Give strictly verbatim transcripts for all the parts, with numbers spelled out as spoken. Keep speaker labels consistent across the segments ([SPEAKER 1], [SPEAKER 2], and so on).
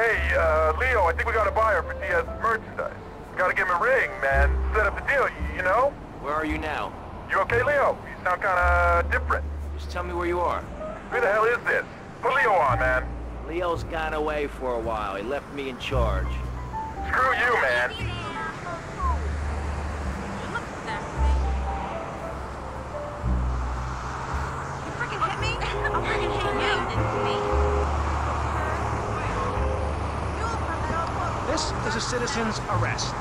[SPEAKER 1] Hey, uh, Leo, I think we got a buyer for Diaz's merchandise. Gotta give him a ring, man. Set up the deal, you, you know?
[SPEAKER 2] Where are you now?
[SPEAKER 1] You okay, Leo? You sound kinda different.
[SPEAKER 2] Just tell me where you are.
[SPEAKER 1] Who the hell is this? Put Leo on, man.
[SPEAKER 2] Leo's gone away for a while. He left me in charge.
[SPEAKER 1] Screw you, man.
[SPEAKER 3] This is a citizen's arrest.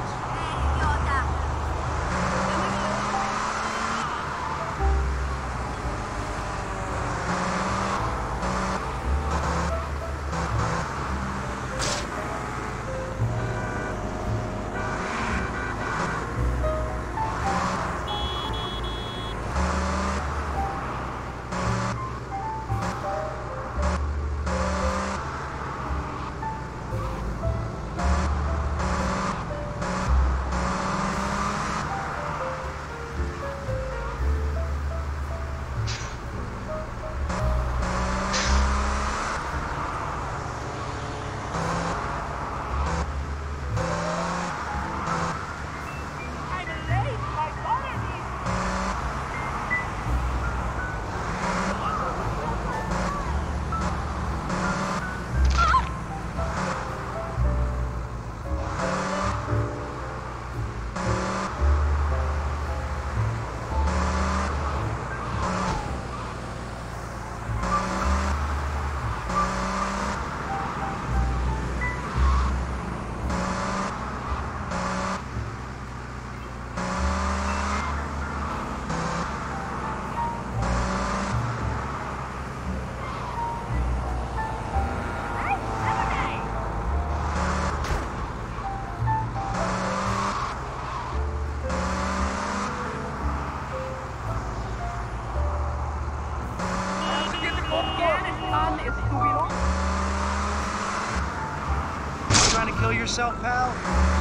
[SPEAKER 3] Trying to kill yourself, pal?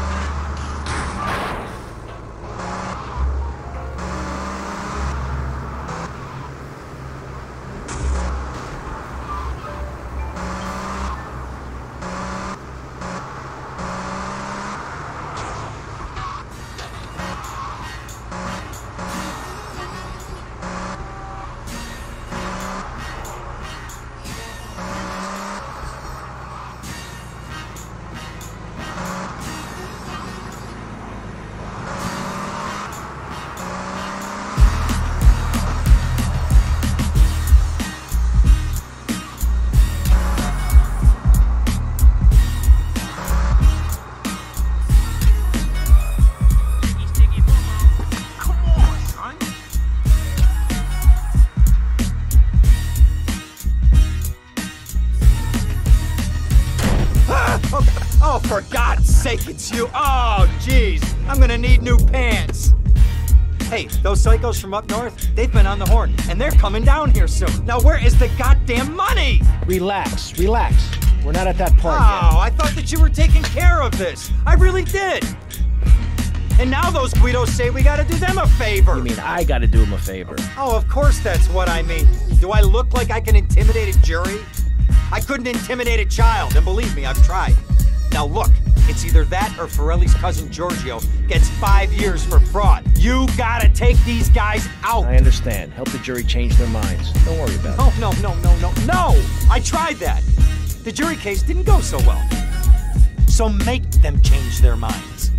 [SPEAKER 4] Oh, for God's sake, it's you! Oh, jeez! I'm gonna need new pants! Hey, those psychos from up north, they've been on the horn, and they're coming down here soon. Now where is the goddamn money?
[SPEAKER 3] Relax, relax. We're not at that part
[SPEAKER 4] Oh,
[SPEAKER 3] yet.
[SPEAKER 4] I thought that you were taking care of this. I really did. And now those Guidos say we gotta do them a favor.
[SPEAKER 3] You mean I gotta do him a favor?
[SPEAKER 4] Oh, of course that's what I mean. Do I look like I can intimidate a jury? I couldn't intimidate a child, and believe me, I've tried. Now look, it's either that or Forelli's cousin Giorgio gets five years for fraud. You gotta take these guys out.
[SPEAKER 3] I understand. Help the jury change their minds. Don't worry about it.
[SPEAKER 4] Oh, no, no, no, no, no! I tried that. The jury case didn't go so well. So make them change their minds.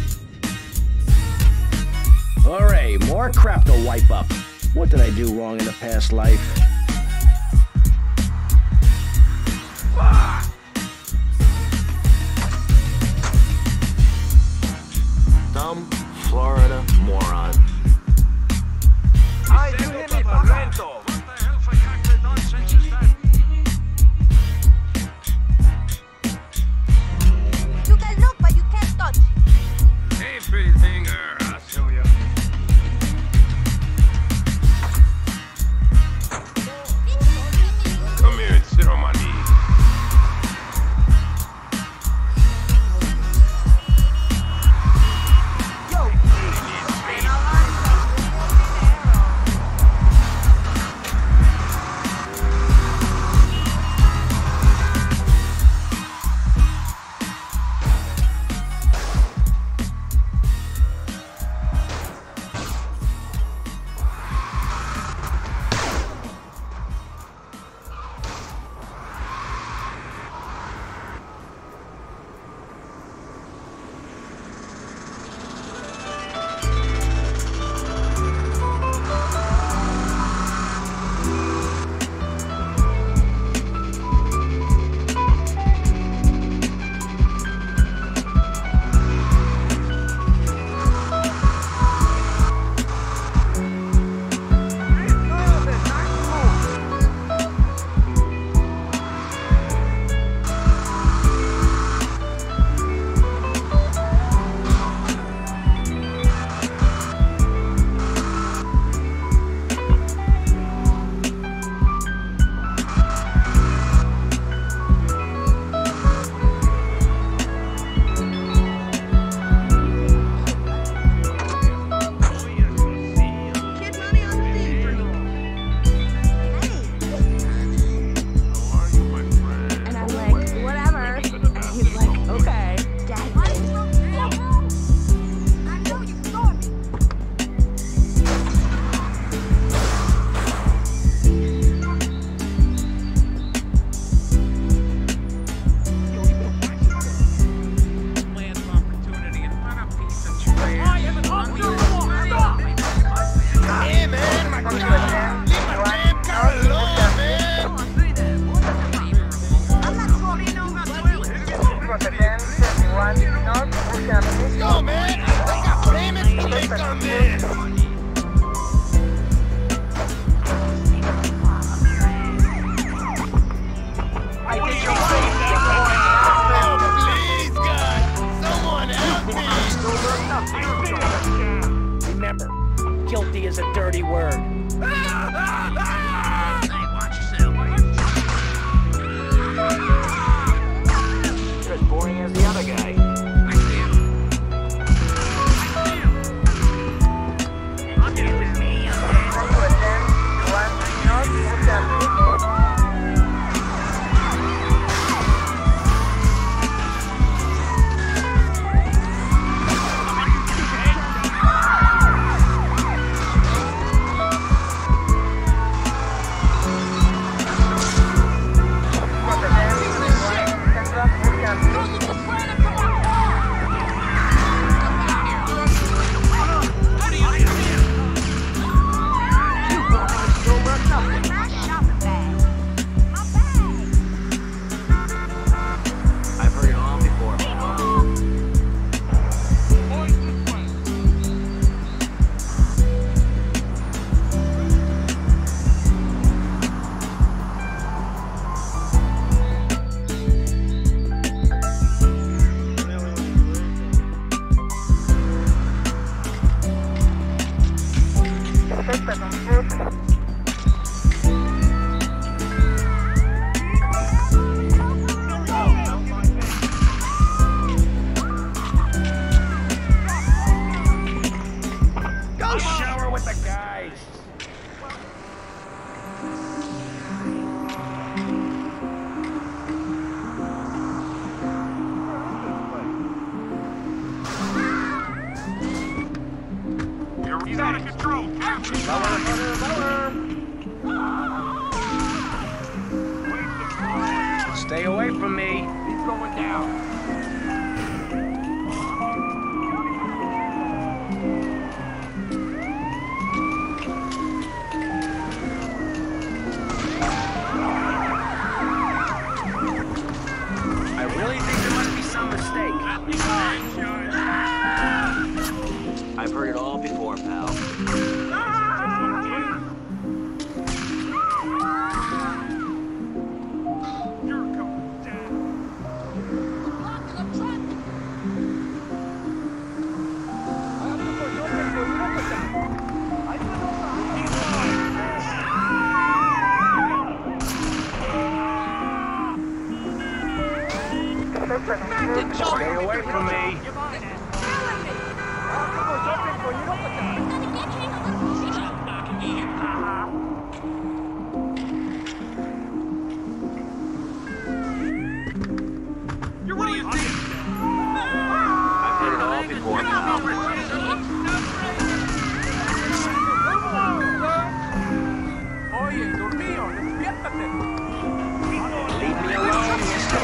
[SPEAKER 3] All right, more crap to wipe up. What did I do wrong in the past life? Dumb Florida moron.
[SPEAKER 1] Ay, ¿qué le pasa? What the hell for cackle nonsense is that?
[SPEAKER 5] You can look, but you can't touch.
[SPEAKER 1] Hey, pretty thing, er, I'll show you. Come here and sit on my knee.
[SPEAKER 5] Yo,
[SPEAKER 1] Hey, come in!
[SPEAKER 3] I think you're safe.
[SPEAKER 1] Please, God! Someone help me!
[SPEAKER 3] Remember, guilty is a dirty word. You're as boring as the other guy.
[SPEAKER 1] He's out of control!
[SPEAKER 3] Stay away from me. He's going down. I really think there must be some mistake.
[SPEAKER 2] I've heard it all before, pal.
[SPEAKER 3] Stay away from me.
[SPEAKER 1] What do you think?
[SPEAKER 2] I've heard it all before, pal.
[SPEAKER 3] Oye, dormido, despiértate. Leave me alone, mister.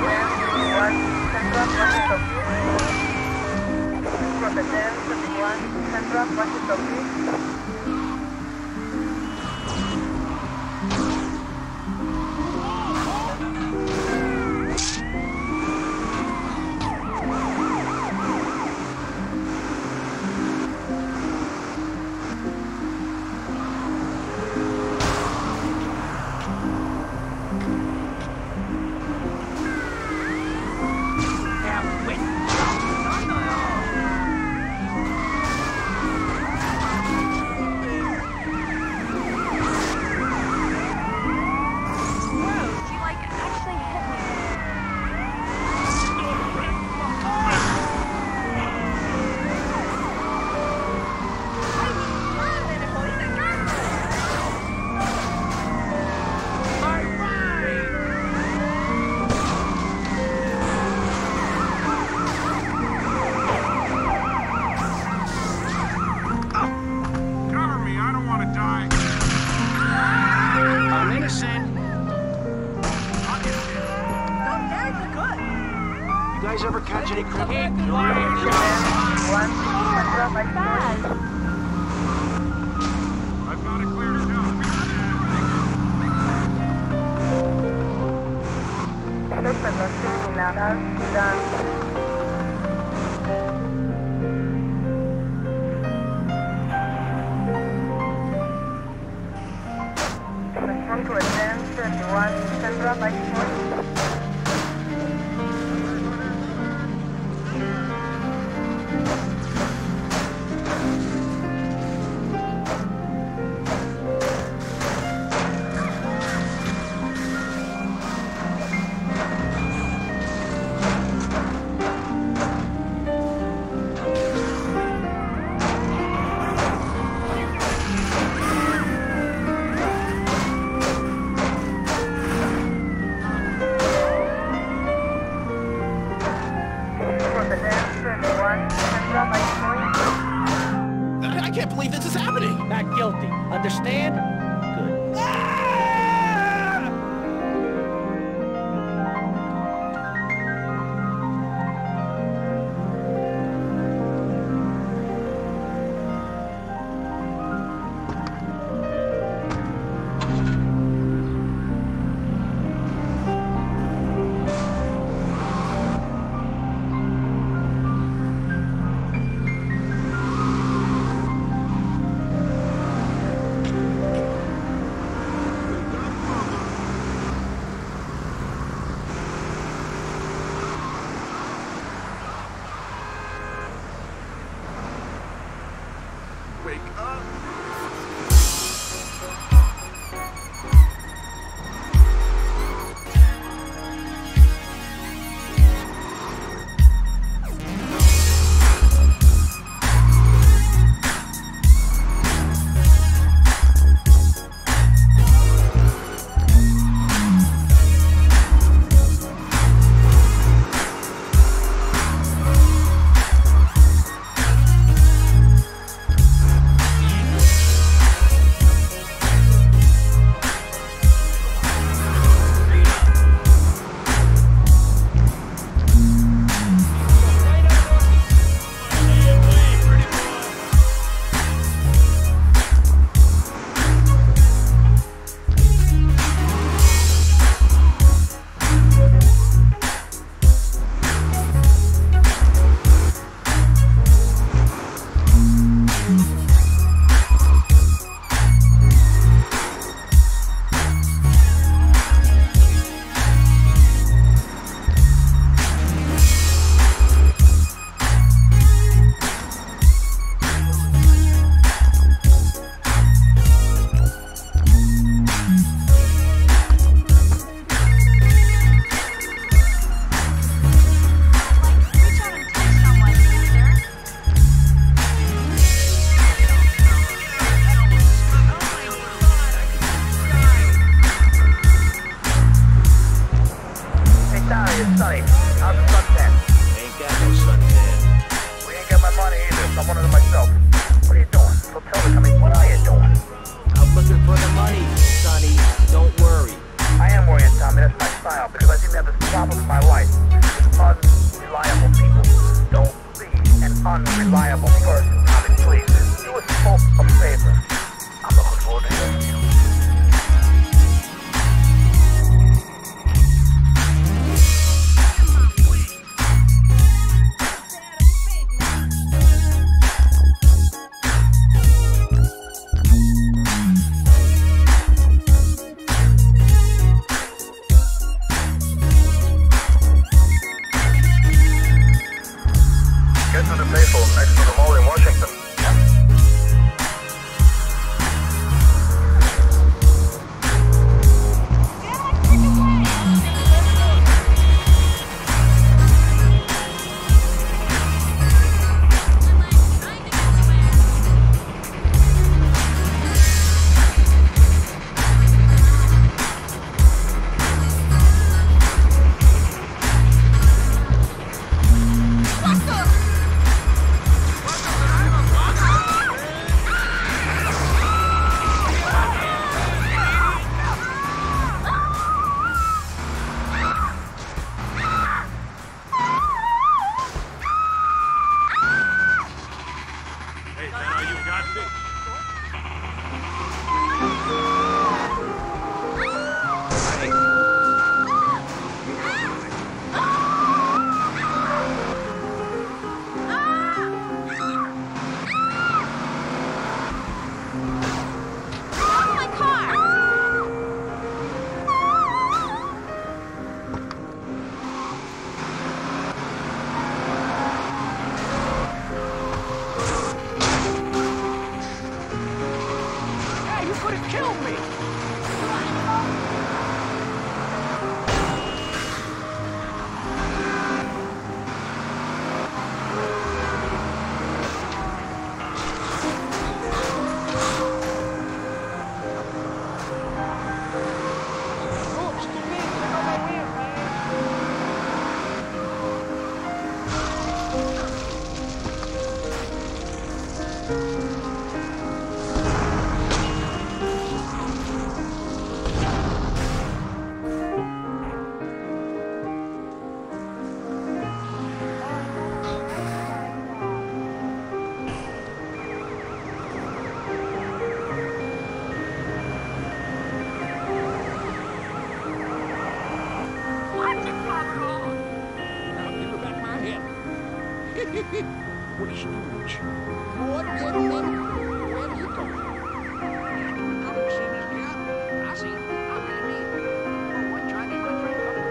[SPEAKER 3] You guys ever catch any cricket?
[SPEAKER 1] I've got a clear shot.
[SPEAKER 3] believe this is happening.
[SPEAKER 2] Not guilty. Understand? Good.
[SPEAKER 1] Wake up.
[SPEAKER 5] Reach out and touch someone, loser.
[SPEAKER 6] Hey, Tommy, it's Sonny. How's the suntan?
[SPEAKER 2] Ain't got no suntan.
[SPEAKER 6] We ain't got my money either, so I'm one of them myself. What are you doing? So tell me, I mean, what are you doing?
[SPEAKER 2] I'm looking for the money, Sonny. Don't worry.
[SPEAKER 6] I am worrying, Tommy. That's my style, because I seem to have this problem in my life. With unreliable people. Don't be an unreliable person, Tommy, please. Do us both a favor. I'm looking forward to hearing you. Get to the payphone next to the mall in Washington.
[SPEAKER 3] What is huge?
[SPEAKER 7] What little man? Where are you going? Haven't seen this cat. I see. I really mean. Oh, one trying to my friend coming.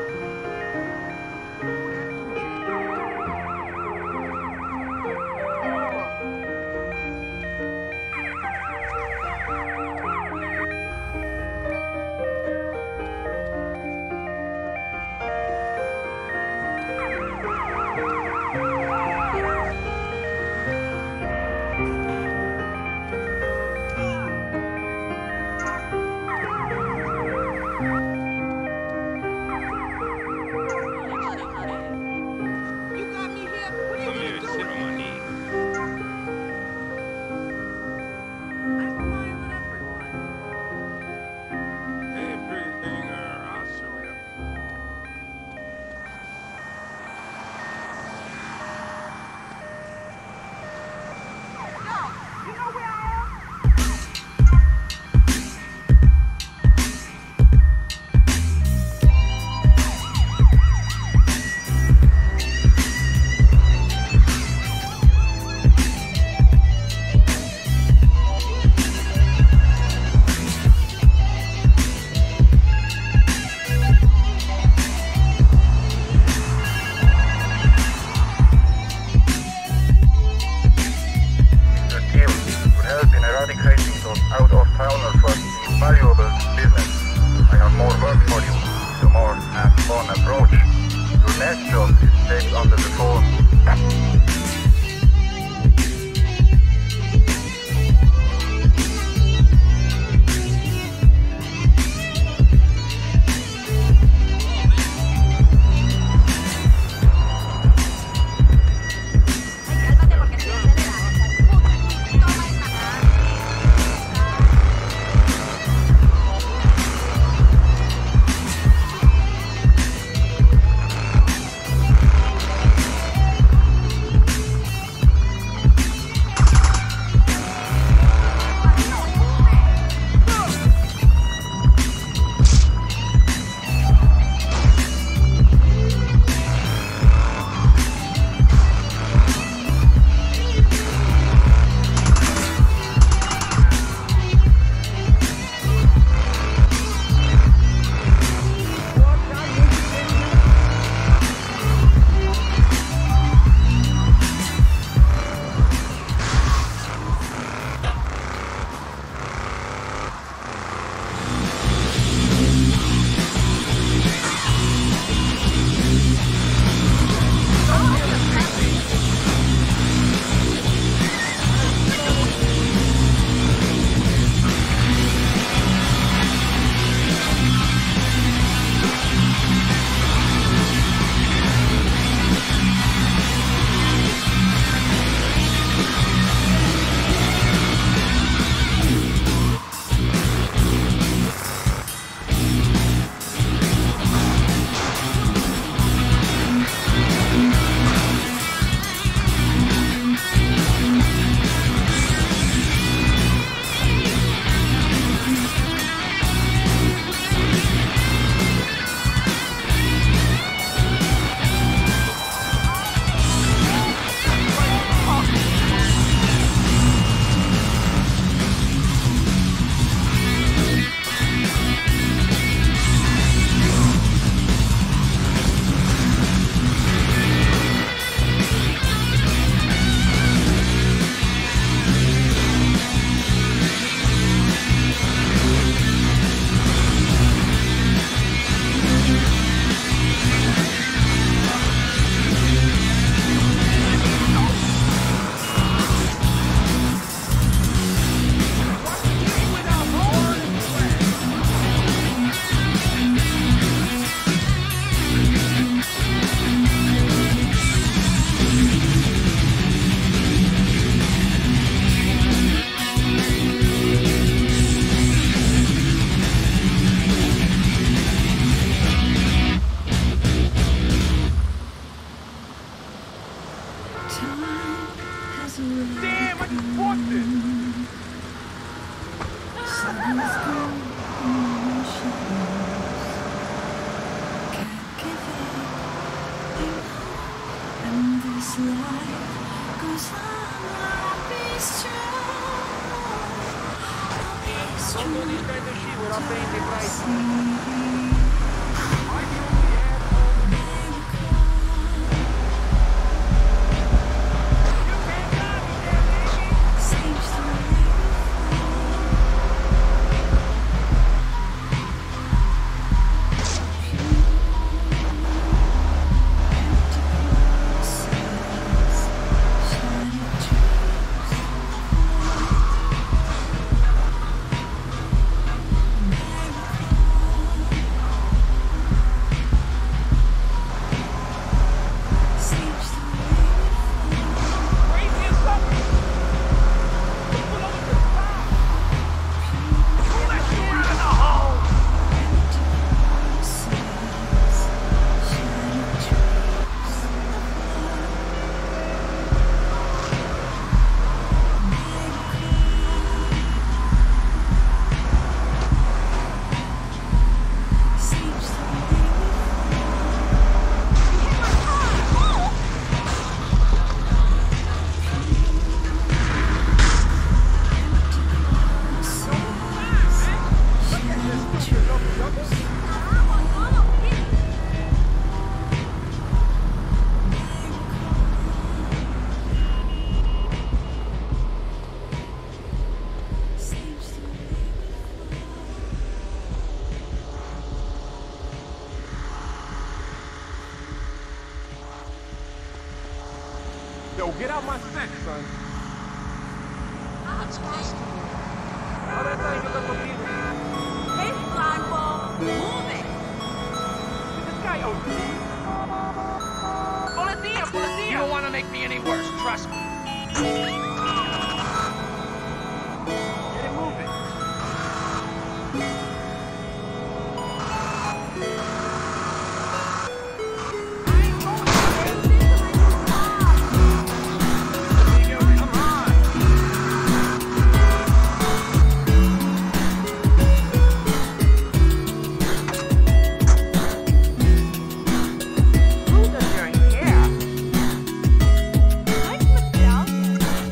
[SPEAKER 1] Damn, I just walked it!
[SPEAKER 8] And this life
[SPEAKER 2] Don't do this kind of shit without paying the price.
[SPEAKER 1] Yo, get out my sex, son.
[SPEAKER 7] What's faster?
[SPEAKER 2] How that time you got to deal with?
[SPEAKER 5] Hey, blindball, move it.
[SPEAKER 2] Is this guy O D?
[SPEAKER 5] Policia, policia.
[SPEAKER 2] You don't want to make me any worse, trust me. Get it moving.
[SPEAKER 5] Who does your hair? Nice medallion.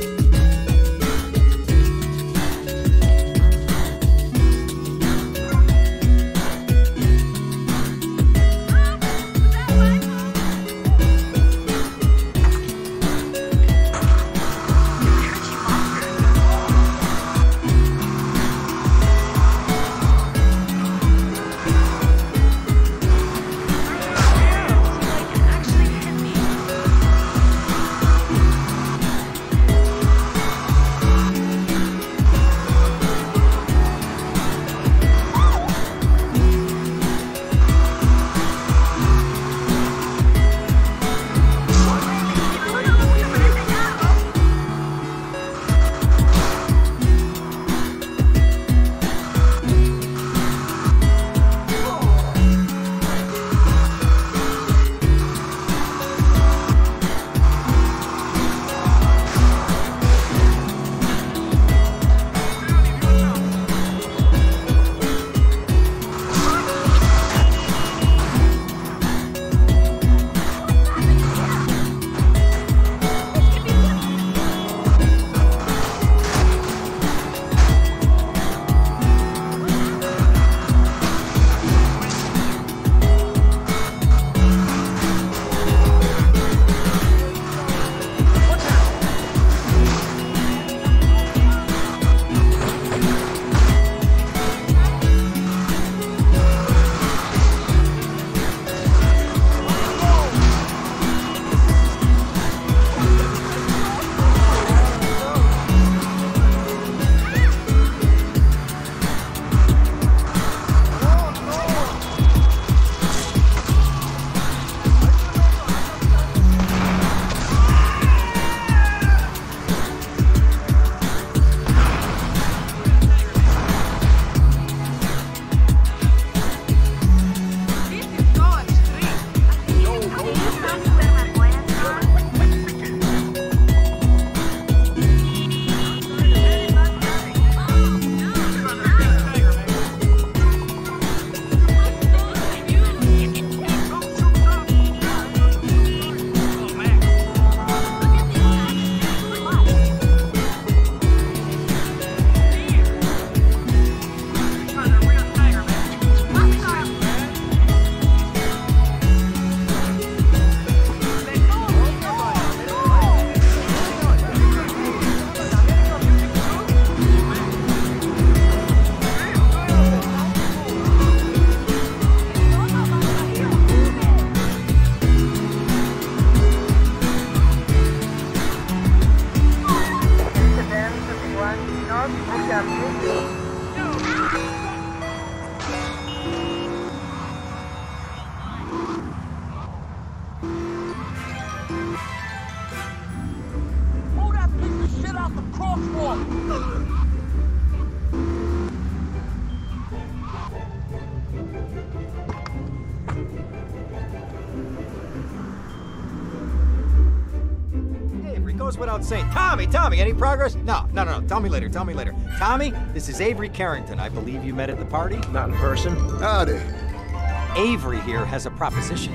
[SPEAKER 4] Goes without saying. Tommy, Tommy, any progress? No, no, no, no. Tell me later, tell me later. Tommy, this is Avery Carrington. I believe you met at the party?
[SPEAKER 3] Not in person.
[SPEAKER 8] Howdy.
[SPEAKER 4] Avery here has a proposition.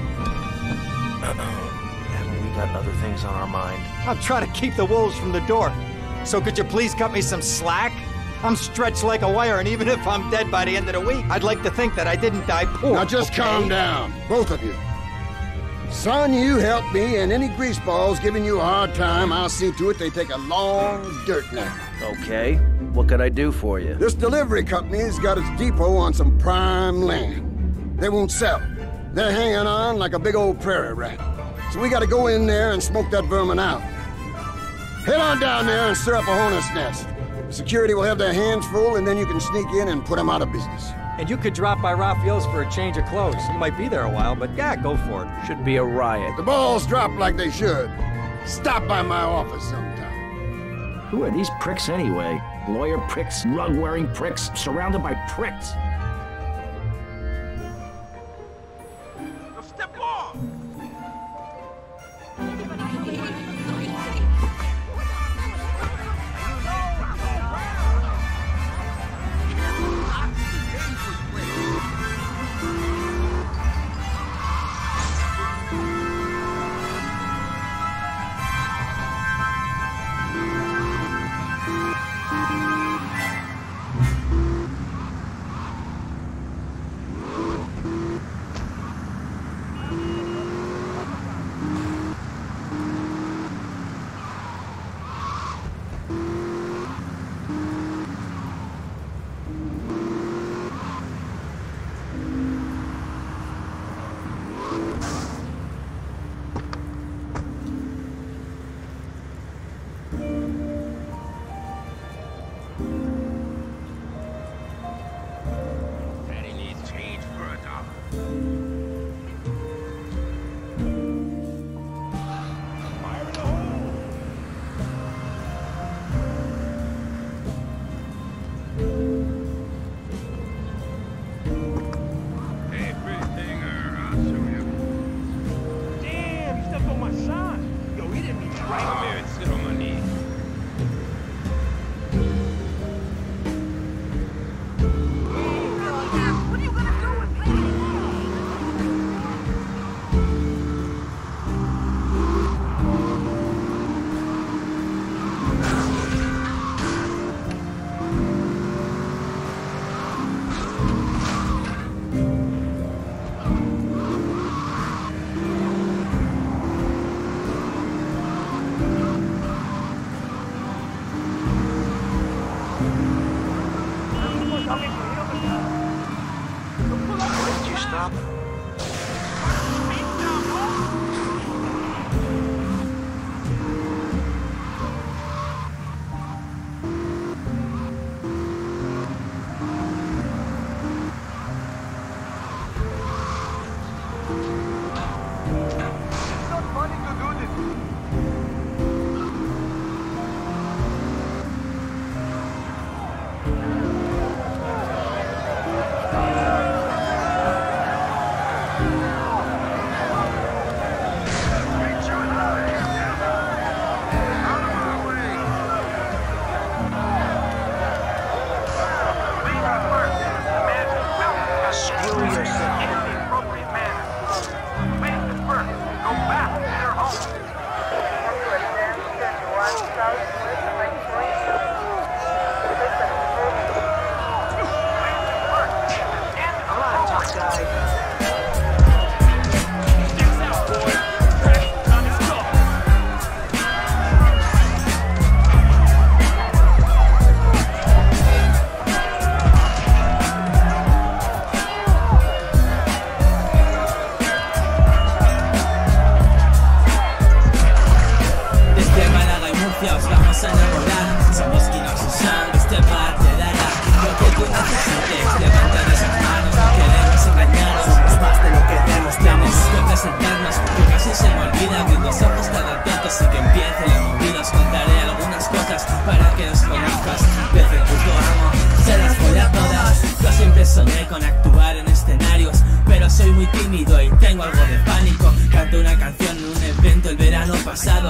[SPEAKER 3] Haven't we got other things on our mind?
[SPEAKER 4] I'm trying to keep the wolves from the door. So could you please cut me some slack? I'm stretched like a wire, and even if I'm dead by the end of the week, I'd like to think that I didn't die poor.
[SPEAKER 8] Now just
[SPEAKER 4] okay?
[SPEAKER 8] calm down, both of you. Son, you help me, and any greaseballs giving you a hard time, I'll see to it they take a long dirt nap.
[SPEAKER 3] Okay. What could I do for you?
[SPEAKER 8] This delivery company's got its depot on some prime land. They won't sell. They're hanging on like a big old prairie rat. So we gotta go in there and smoke that vermin out. Head on down there and stir up a hornet's nest. Security will have their hands full, and then you can sneak in and put them out of business.
[SPEAKER 4] And you could drop by Raphael's for a change of clothes. You might be there a while, but yeah, go for it.
[SPEAKER 3] Should be a riot.
[SPEAKER 8] The balls drop like they should. Stop by my office sometime.
[SPEAKER 3] Who are these pricks anyway? Lawyer pricks, rug-wearing pricks, surrounded by pricks.
[SPEAKER 1] Step off!
[SPEAKER 9] Así que empiece la movida, os contaré algunas cosas para que os conozcan.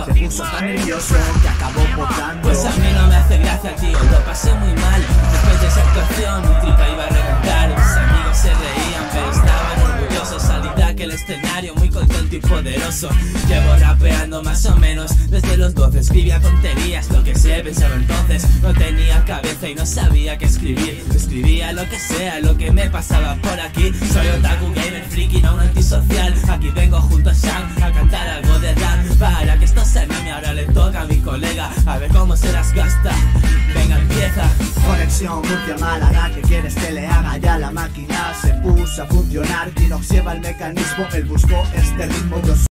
[SPEAKER 9] Se puso tan nervioso que acabó botando.
[SPEAKER 10] Pues a mí no me hace gracia, tío, lo pasé muy mal. Después de esa actuación mi tripa iba a reventar. Y mis amigos se reían pero estaban orgullosos. Salí de aquel escenario muy contento y poderoso. Llevo rapeando más o menos desde los doce. Escribía tonterías, lo que sé, pensaba entonces. No tenía cabeza y no sabía qué escribir. Escribía lo que sea, lo que me pasaba por aquí. Soy otaku, gamer, friki, no un antisocial. Aquí vengo junto a Shang a cantar algo de rap. Para que esto se anime, ahora le toca a mi colega a ver cómo se las gasta. Venga, empieza.
[SPEAKER 9] Conexión Murcia-Málaga, ¿qué quieres que le haga? Ya la máquina se puso a funcionar. Kinox lleva el mecanismo, él buscó este ritmo. Yo